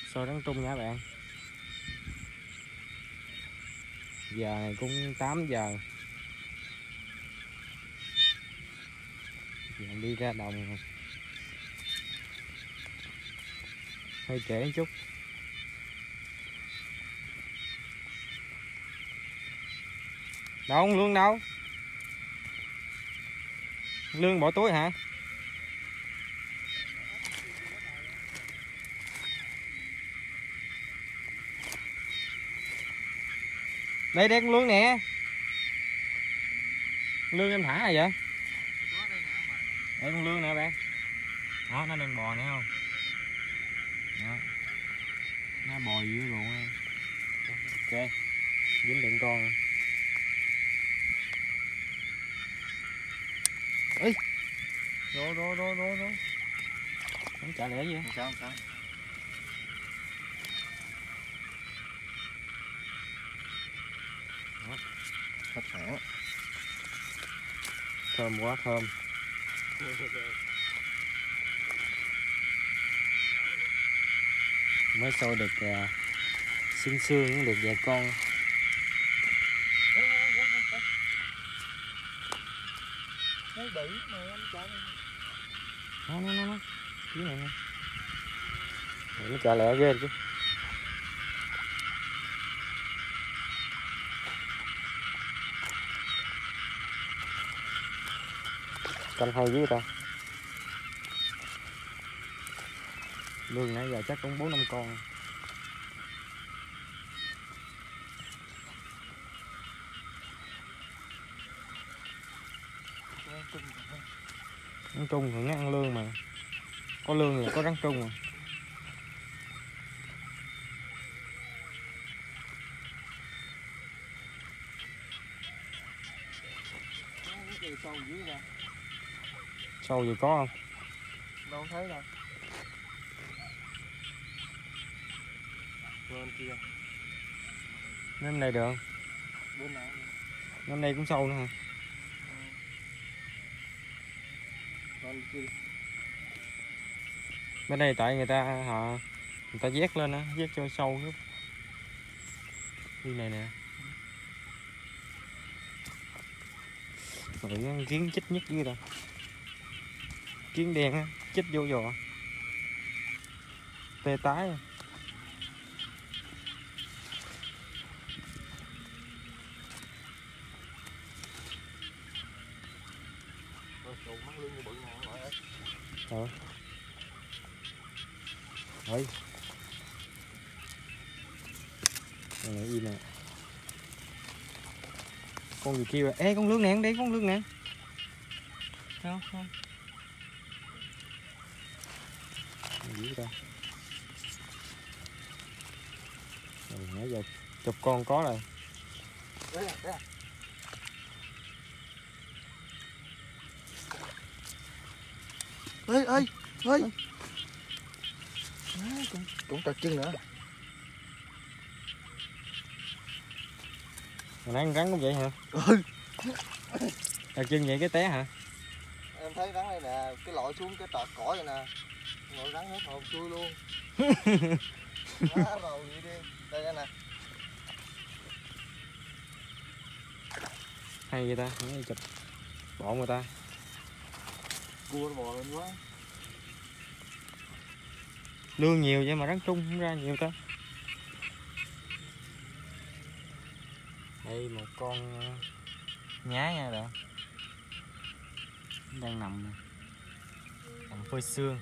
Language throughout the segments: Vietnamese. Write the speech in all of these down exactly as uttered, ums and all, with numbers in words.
Sôi rắn trung nha bạn. Giờ này cũng tám giờ. Giờ đi ra đồng hơi trễ một chút. Đâu con Lương đâu? Lương bỏ túi hả? Đây đây con Lương nè. Lương em thả rồi vậy? Đây con Lương nè bạn. Đó, nó đang bò nè không? Đó. Nó bò dưới ruộng. Ok. Dính đựng con. Ê. Rô rô rô rô rô. Không trả lẽ gì vậy? Sao sao? Đó. Khách sạn. Thơm quá thơm. Mới sôi được uh, xương xương được vài con. Nó bự mà anh chọn. Nó nó nó nó. Cái này nè. Nó trả lẽ ghê chứ. Canh hay dữ ta. Lương nãy giờ chắc cũng bốn năm con. Rắn trung thì nó ăn lương mà. Có lương là có rắn trung mà. Sâu dưới ra. Sâu gì có không? Đâu thấy đâu. Lên kia. Bên này được không? Bên nào? Bên này cũng sâu nữa hả? Ừ. Lên kia. Bên đây tại người ta họ người ta vét lên á, vét cho sâu chút. Đi này nè. Rồi kiến chích nhất dưới đâu. Kiến đen á, chích vô giò. Tê tái. Rồi. Rồi. Này này im nè. Con gì kêu à? Ê con Lương nè, đây con Lương nè. Không, không. Gì ta? Rồi nãy giờ chục con có rồi. Đấy à, đấy à. Ê ê ê. Cũng cũng trật chân nữa. Hồi nãy con rắn cũng vậy hả? Ừ. Trật chân vậy cái té hả? Em thấy rắn đây nè, cái lội xuống cái tọt cỏ vậy nè. Ngồi rắn hết hồn chui luôn. Quá rồi vậy đi. Đây đây nè. Hay vậy ta, mấy chụp bọn người ta. Cua nó bò lên quá. Lương nhiều vậy mà rắn trung không ra nhiều ta. Đây một con nhái nha bạn. Đang nằm nè. Nằm phơi xương.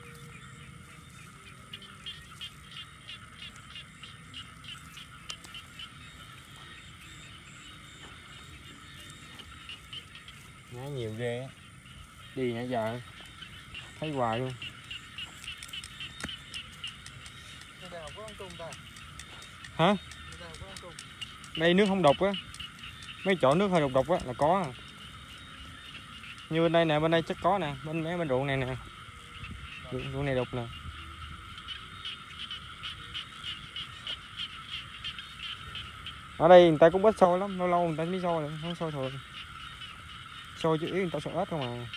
Nhái nhiều ghê á. Đi nãy giờ thấy hoài luôn. Đây nào có rắn trung ta? Hả? Đây nào có rắn trung? Đây nước không đục á. Mấy chỗ nước hơi đục đục á là có à. Như bên đây nè, bên đây chắc có nè, bên mấy bên ruộng này nè. Ruộng, ruộng này đục nè. Ở đây người ta cũng ít sôi lắm, lâu lâu người ta mới sôi rồi, không sôi thường. Sôi chứ yếu người ta sôi ếch không à.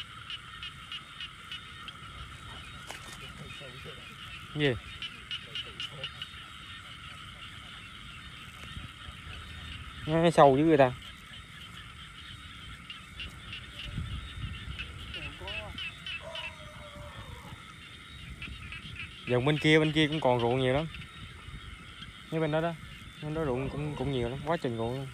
Gì? Nó sâu dưới người ta. Dòng bên kia bên kia cũng còn ruộng nhiều lắm. Như bên đó đó, bên đó ruộng cũng cũng nhiều lắm, quá trình ruộng luôn.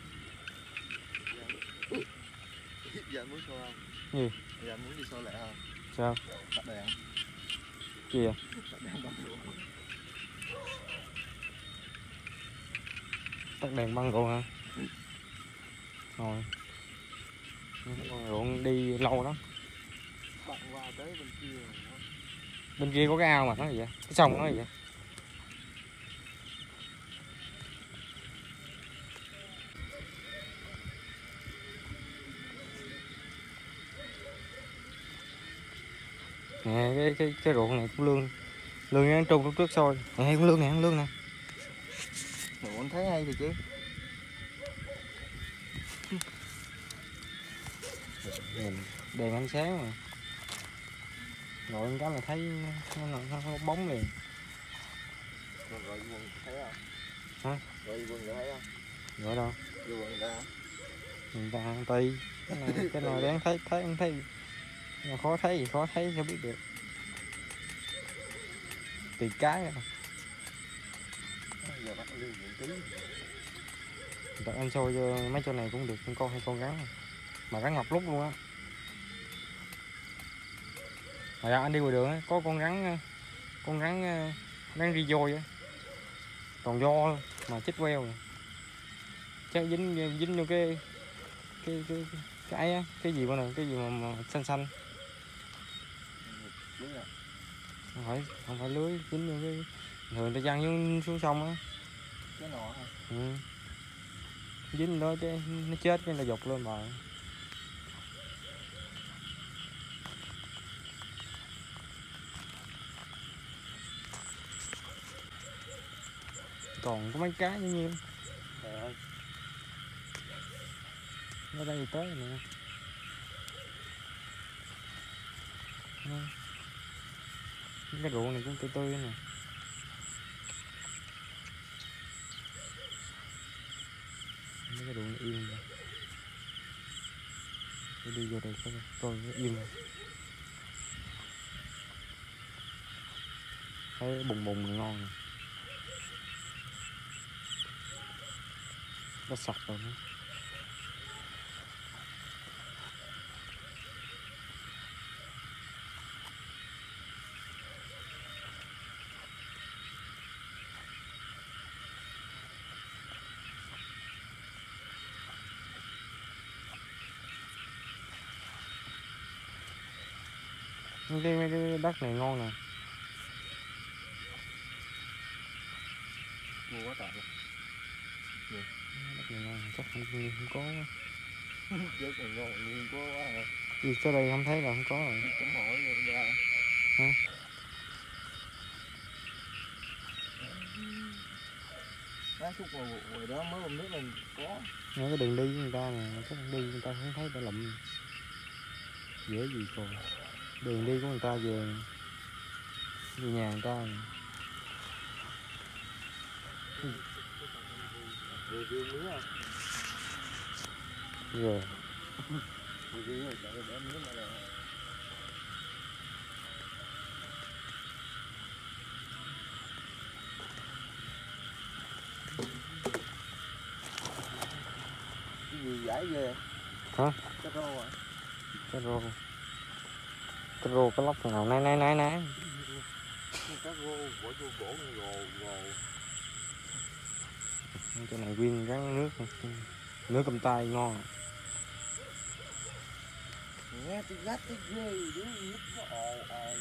Giờ muốn xô không? Gì? Giờ muốn đi xô lại không? Sao? Tắt đèn. Gì vậy? Tắt đèn băng ruộng. Tắt đèn băng ruộng hả? Rồi. Ruộng đi lâu lắm. Bạn qua tới bên kia. Bên kia có cái ao mà nó gì vậy? Cái sông nó gì vậy? Nè cái cái cái ruộng này cũng lương lương ăn trung lúc trước sôi nè cũng lương nè ăn lương nè. Ủa, anh thấy hay thì chứ. Nhìn đèn ánh sáng mà gọi cái là thấy nó, nó, nó, nó bóng liền. Rồi gọi quần thấy không? Hả? Gọi quần thấy không? Gọi đâu? Gọi quần ra. Người ta ăn tì cái này cái này đáng thấy thấy không thấy mà khó thấy gì khó thấy sao biết được. Tì cái à. Giờ bắt lương tí. Đợi anh sôi cho mấy chỗ này cũng được con hay con rắn mà rắn ngọc lúc luôn á. Hồi ra anh đi ngoài đường á có con rắn con rắn rắn ri voi á còn do mà chết queo chắc dính dính vô cái cái cái cái á cái gì bên này cái gì mà, mà xanh xanh không phải không phải lưới dính vô cái thường ta văng xuống, xuống sông á cái nọ hả? Ừ. Dính đó cái nó chết cái nó dục lên bờ. Còn có mấy cá như nhiêu Trời ơi. ở đây tới rồi nè. Cái ruộng này cũng tươi tươi nè. Mấy cái ruộng này yên rồi. Tôi đi vô đây coi coi nó yên rồi. Thấy bùng bùng này ngon nè. Nó sạch rồi nữa. Cái, mấy cái đất này ngon nè. Ngu quá trời luôn. Đất này ngon chắc không, không có. Chết này ngon nguyên quá quá hả? Đi tới đây không thấy là không có rồi. Chấm hỏi rồi ra. Hả? Lá xúc vào rồi đó mới bơm nước mình có. Nghe cái đường đi của người ta nè, chắc đi người ta không thấy ta lụm dễ gì còn. Đường đi của người ta về về nhà người ta nè. Review mía không? Rồi. Review rồi chạy để mía này là cái gì giải ghê? Hả? Cá rô à? Cá rô. Cá rô cá lóc nào nái nái nái nái. Cá rô bỏ vô bổ gồ gồ. Chỗ này nguyên rắn nước nước cầm tay ngon. Nghe tôi gắt cái ghê đứa nước nó ồ ồ.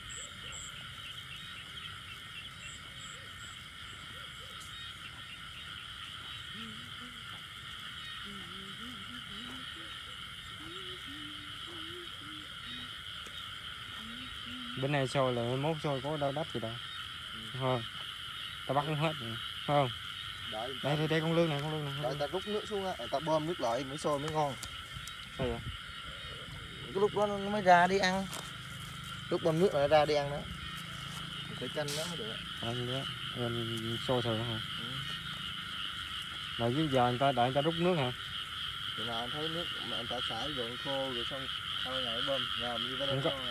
Bên này sôi là mốt sôi có đâu đất gì đâu. Ừ. Không? Ta bắt cũng hết rồi. Không? Đợi Đây đây đây con lươn này con lươn này. đợi ta rút nước xuống á, ta bơm nước lại mới sôi mới ngon. Sao vậy? Cái lúc đó nó mới ra đi ăn. Lúc bơm nước lại ra đi ăn đó. Phải canh nó mới được. Anh đó, anh sôi thường hả? Ừ. Mà chứ giờ người ta đợi người ta rút nước hả? Thì nào anh thấy nước mà anh ta xả gọn khô rồi xong sau ngày bơm làm như vậy Không đó. có.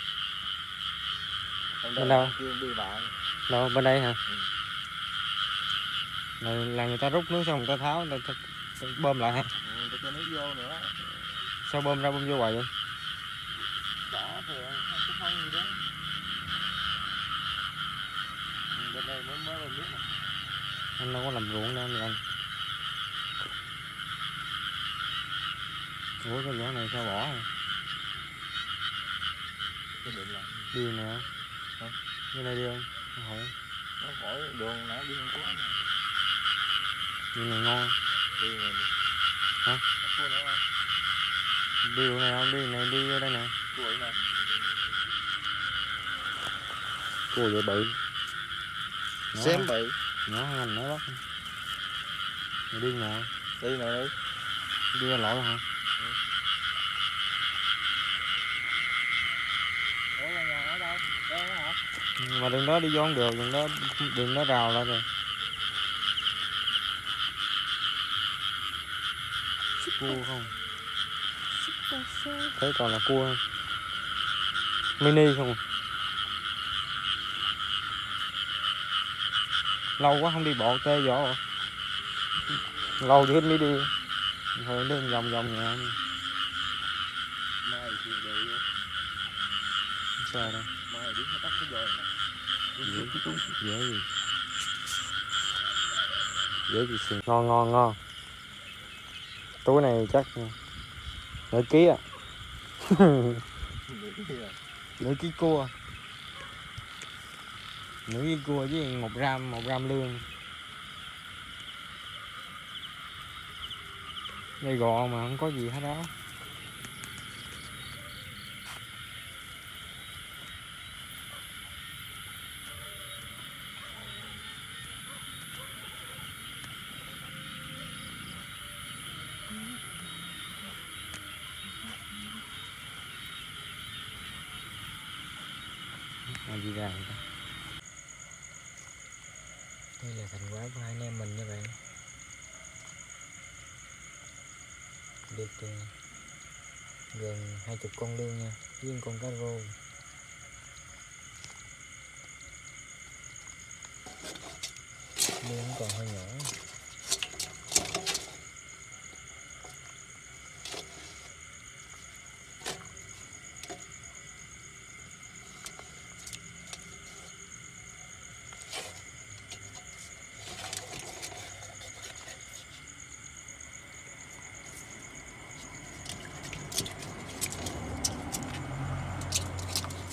Bên Bên đâu? kia đi bạn. Đâu, bên đây hả? Ừ. Là, là người ta rút nước xong người ta tháo, người ta, ta bơm lại hả? Ừ, người ta cho nước vô nữa. Sao bơm ra bơm vô hoài vậy? Đỏ thì không có phân gì đó. Ừ, bên đây mới mới bơm nước này. Anh đâu có làm ruộng đâu anh. Ủa cái vỏ này sao bỏ hả? Cái định là Đi nè không? hả? Cái này đi không? Nó hỏi. Nó hỏi đường nãy đi không có nè. Đi này ngon. Đi này đi. Hả? Cua nữa không? Đi đường này không? Đi này đi vô đây nè. Cua ở nè. Cua vậy bự. Xém bị. Nhỏ hơn anh nữa bắt. Rồi đi nào? Đi này đi. Đi ra lội hả? Ừ. Ủa nhà ở đâu? Đây hả? Mà đường đó đi vô không được, đường đó đường đó rào lại rồi. Cua không? Thấy còn là cua không? Mini không? Lâu quá không đi bộ tê vỏ rồi. Lâu dữ mới đi. Thôi đi vòng vòng nhà. Mai thì đồ vô. Sao đây? Mai đứng tắt cái dồi nè. Dễ, dễ gì? Dễ gì xì. Ngon ngon ngon. Túi này chắc nửa ký à. Nửa ký cua. Nửa ký cua với một gram một gram lương. Đây gò mà không có gì hết đó. À, gì ra vậy? Đây là thành quả của hai anh em mình nha bạn. Được uh, gần hai chục con lương nha, với con cá rô. Lương còn hơi nhỏ.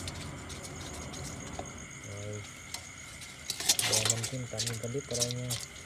Rồi, năm chín tạm dừng clip ở đây nha.